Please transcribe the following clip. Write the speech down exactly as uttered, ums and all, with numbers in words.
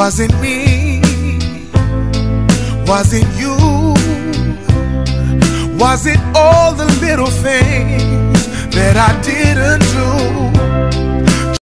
Was it me? Was it you? Was it all the little things that I didn't do?